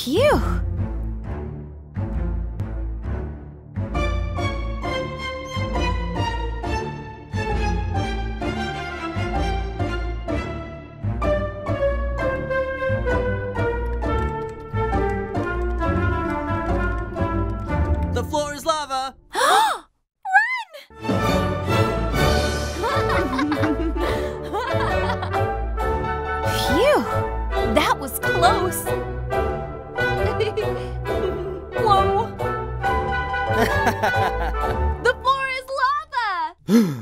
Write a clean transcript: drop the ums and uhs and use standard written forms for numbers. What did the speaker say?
Phew! The floor is lava! Phew! That was close! Whoa! The floor is lava!